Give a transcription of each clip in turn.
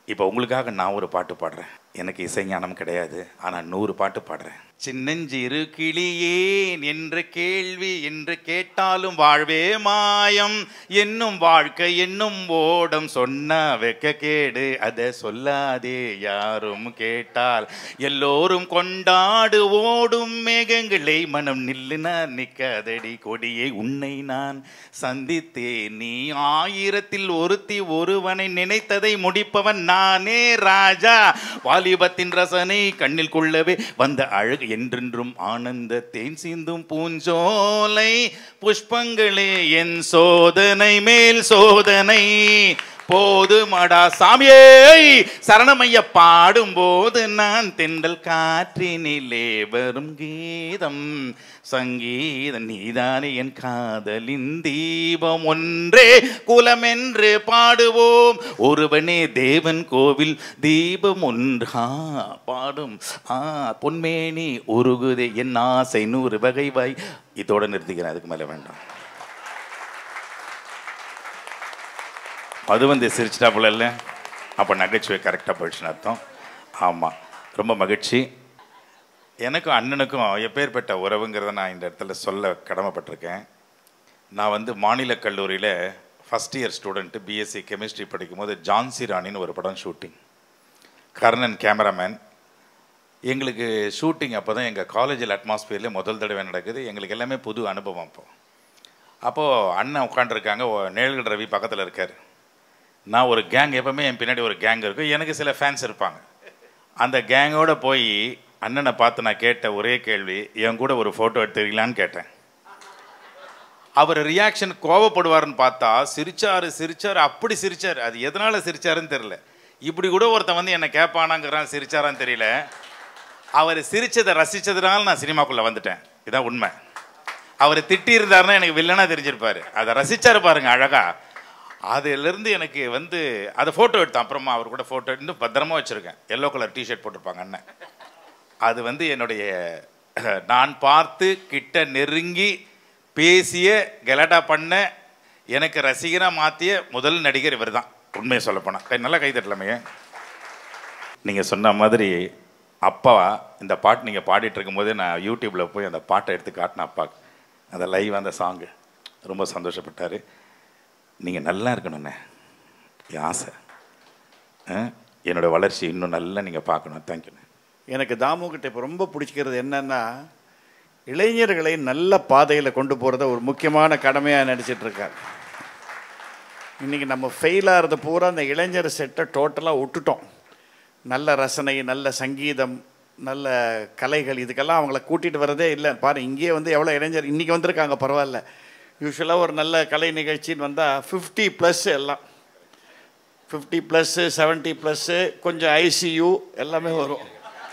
இப்போ உங்களுக்காக நான் ஒரு பாட்டு பாடுறேன். எனக்கு இசைஞானம் கிடையாது, ஆனால் 100 பாட்டு பாடுறேன். சின்னஞ்சிறு கிளியேன் என்ற கேள்வி என்று கேட்டாலும் வாழ்வே மாயம் என்னும் வாழ்க்கை என்னும் ஓடம் சொன்ன வெக்க கேடு அதை சொல்லாதே யாரும் கேட்டால் எல்லோரும் கொண்டாடு ஓடும் மேகங்களை மனம் நில்லுனா நிற்காதடி கொடியை உன்னை நான் சந்தித்தேன் நீ 1000ல் ஒருத்தி ஒருவனை நினைத்ததை முடிப்பவன் நானே ராஜா வாலிபத்தின் ரசனை கண்ணில் கொள்ளவே வந்த அழகு என்றென்றும் ஆனந்த தேன் சிந்தும் பூஞ்சோலை புஷ்பங்களே என் சோதனை மேல் சோதனை போதுமடா சாமியே சரணமைய பாடும்போது நான் தென்றல் காற்றினிலே வரும் கீதம் சங்கீதம் நீதானே என் காதலின் தீபம் ஒன்றே குலமென்று பாடுவோம் ஒருவனே தேவன் கோவில் தீபம் ஒன்றா பாடும் பொன்மேனி உருகுதே என் ஆசை 100 வகை வாய். இதோட நிறுத்திக்கிறேன், அதுக்கு மேலே வேண்டாம். அது வந்து சிரிச்சிட்டாப்புல இல்லை, அப்போ நகைச்சுவை கரெக்டாக போயிடுச்சுன்னு அர்த்தம். ஆமாம், ரொம்ப மகிழ்ச்சி. எனக்கும் அண்ணனுக்கும் எப்பேற்பட்ட உறவுங்கிறத நான் இந்த இடத்துல சொல்ல கடமைப்பட்டிருக்கேன். நான் வந்து மாநில கல்லூரியில் first year student BSc chemistry படிக்கும்போது ஜான்சி ராணின்னு ஒரு படம் ஷூட்டிங். கர்ணன் கேமராமேன். எங்களுக்கு ஷூட்டிங் அப்போ தான் எங்கள் காலேஜில் அட்மாஸ்பியர்லேயே முதல் தடவை நடக்குது. எங்களுக்கு எல்லாமே புது அனுபவம். அப்போது அண்ணன் உட்காண்டிருக்காங்க, நிழல் ரவி பக்கத்தில் இருக்கார். நான் ஒரு கேங், எப்போவுமே என் பின்னாடி ஒரு கேங் இருக்கும், எனக்கு சில ஃபேன்ஸ் இருப்பாங்க. அந்த கேங்கோடு போய் அண்ணனை பார்த்து நான் கேட்ட ஒரே கேள்வி, என் கூட ஒரு ஃபோட்டோ எடுத்துக்கலான்னு கேட்டேன். அவர் ரியாக்ஷன் கோவப்படுவார்னு பார்த்தா சிரிச்சார், அப்படி சிரிச்சார். அது எதனால் சிரிச்சாருன்னு தெரியல. இப்படி கூட ஒருத்தன் வந்து என்னை கேட்பானாங்கிறான், சிரிச்சாரான்னு தெரியல. அவர் சிரிச்சதை ரசித்ததுனால நான் சினிமாக்குள்ளே வந்துட்டேன். இதுதான் உண்மை. அவர் திட்டி இருந்தாருன்னா எனக்கு வில்லனா தெரிஞ்சிருப்பார். அதை ரசிச்சார் பாருங்க அழகா. அதிலிருந்து எனக்கு வந்து அதை ஃபோட்டோ எடுத்தேன். அப்புறமா அவர் கூட ஃபோட்டோ இன்னும் பத்திரமா வச்சுருக்கேன். எல்லோ கலர் டிஷர்ட் போட்டிருப்பாங்க அண்ணன். அது வந்து என்னுடைய நான் பார்த்து கிட்ட நெருங்கி பேசிய கெலடா பண்ண எனக்கு ரசிகனாக மாற்றிய முதல் நடிகர் இவர் தான். உண்மையை சொல்லப்போனால் நல்லா கைத்தட்டலாமே. நீங்கள் சொன்ன மாதிரி அப்பா இந்த பாட்டு நீங்கள் பாடிட்டு இருக்கும்போதே நான் யூடியூப்பில் போய் அந்த பாட்டை எடுத்து காட்டினேன் அப்பாவுக்கு. அந்த லைவ் அந்த சாங்கு ரொம்ப சந்தோஷப்பட்டார். நீங்கள் நல்லா இருக்கணுண்ணே, என் ஆசை. என்னோடய வளர்ச்சி இன்னும் நல்லா நீங்கள் பார்க்கணும். தேங்க்யூண்ணே. எனக்கு தாமுக்கிட்ட இப்போ ரொம்ப பிடிச்சிக்கிறது என்னென்னா, இளைஞர்களை நல்ல பாதையில் கொண்டு போகிறத ஒரு முக்கியமான கடமையாக நினச்சிட்ருக்கார். இன்றைக்கி நம்ம ஃபெயிலாகிறது பூரா அந்த இளைஞர் செட்டை டோட்டலாக விட்டுட்டோம். நல்ல ரசனை, நல்ல சங்கீதம், நல்ல கலைகள், இதுக்கெல்லாம் அவங்கள கூட்டிகிட்டு வரதே இல்லை. பாரு, இங்கேயே வந்து எவ்வளோ இளைஞர் இன்றைக்கி வந்திருக்காங்க, பரவாயில்ல. யூஸ்வலாக ஒரு நல்ல கலை நிகழ்ச்சின்னு வந்தால் 50+ எல்லாம் 50+, 70+, கொஞ்சம் ஐசியூ எல்லாமே வரும்.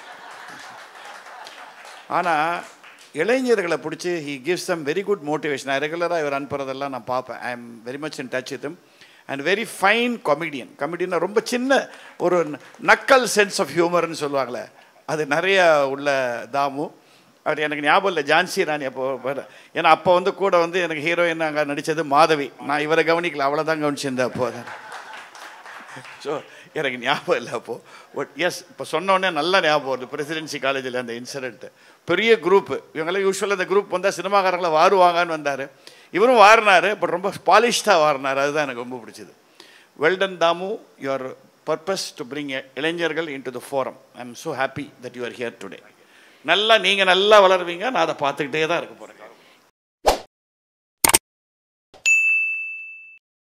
ஆனால் இளைஞர்களை பிடிச்சி he gives them very good motivation. நான் ரெகுலராக இவர் அனுப்புறதெல்லாம் நான் பார்ப்பேன். I am very much in touch with him and very fine comedian. ரொம்ப சின்ன ஒரு நக்கல் சென்ஸ் ஆஃப் ஹியூமர்னு சொல்லுவாங்களே, அது நிறைய உள்ள தாமு. அவர் எனக்கு ஞாபகம் இல்லை ஜான்சி ராணி அப்போ, ஏன்னா அப்போ வந்து கூட வந்து எனக்கு ஹீரோயின் அங்கே நடித்தது மாதவி. நான் இவரை கவனிக்கல, அவளை தான் கவனிச்சிருந்தேன் அப்போ. ஸோ எனக்கு ஞாபகம் இல்லை அப்போது. பட் எஸ், இப்போ சொன்னோடனே நல்லா ஞாபகம் வருது. பிரசிடென்சி காலேஜில் அந்த இன்சிடென்ட்டு. பெரிய குரூப்பு, இவங்களாம் யூஸ்வலாக அந்த குரூப் வந்தால் சினிமாக்காரங்களை வாருவாங்கன்னு வந்தார். இவரும் வாரினார், பட் ரொம்ப பாலிஷ்டாக வாரினார். அதுதான் எனக்கு ரொம்ப பிடிச்சது. Well done Damu, your purpose to bring இளைஞர்கள் into the forum. I am so happy that you are here today. நல்லா நீங்கள் நல்லா வளருவீங்க. நான் அதை பார்த்துக்கிட்டே தான் இருக்க போகிறேன்.